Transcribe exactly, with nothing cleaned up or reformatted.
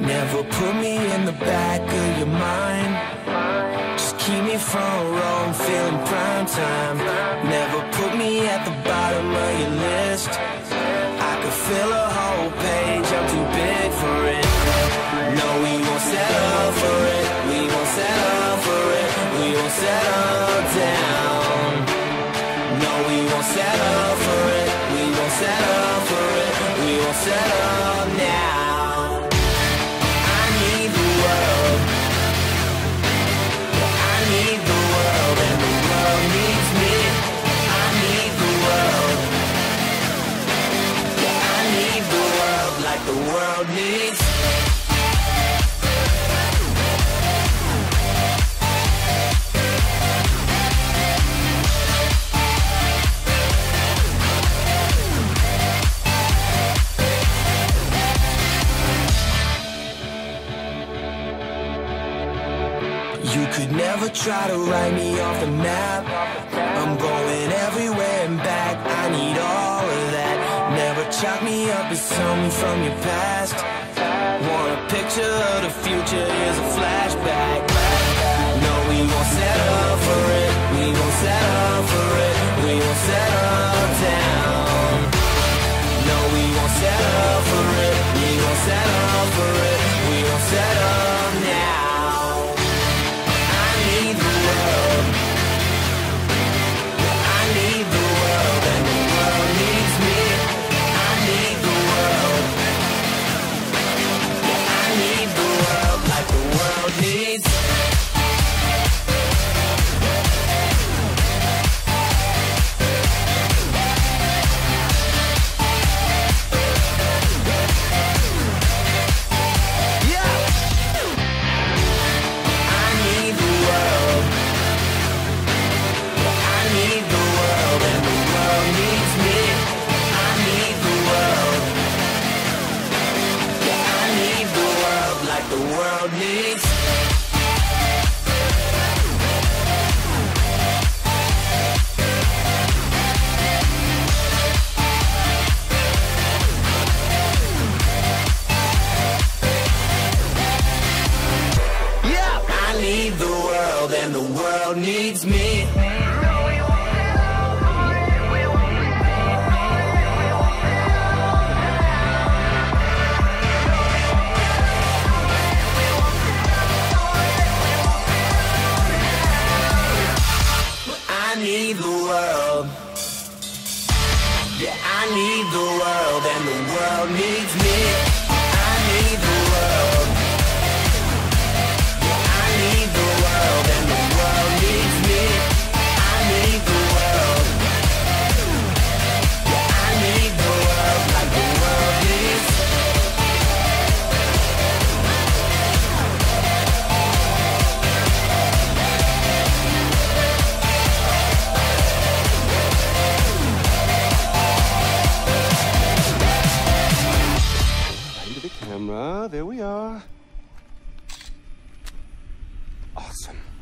Never put me in the back of your mind. Just keep me front row, I'm feeling prime time. Never put me at the bottom of your list. I could fill a whole page, I'm too big for it. No, we won't settle for it. We won't settle for it. We won't settle down. No, we won't settle for it. We won't settle for it. We won't settle now. I need the world. I need the world, and the world needs me. I need the world. I need the world like the world needs. You could never try to write me off the map. I'm going everywhere and back. I need all of that. Never chalk me up as something from your past. Want a picture of the future, here's a flashback. No, we won't settle for it. We won't settle for it. We won't settle down. No, we won't settle for it. We won't settle for it. We won't settle now. And the world needs me. I need the world. Yeah, I need the world, and the world needs me. I need the world. Yeah, I need the world, and the world needs me. I need the world. Yeah, I need the world like the world needs. Right into the camera. There we are. Awesome.